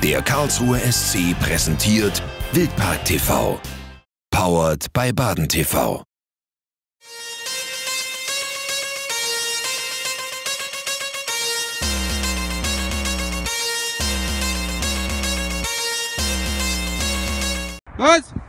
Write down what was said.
Der Karlsruher SC präsentiert Wildpark TV. Powered by Baden TV. Was?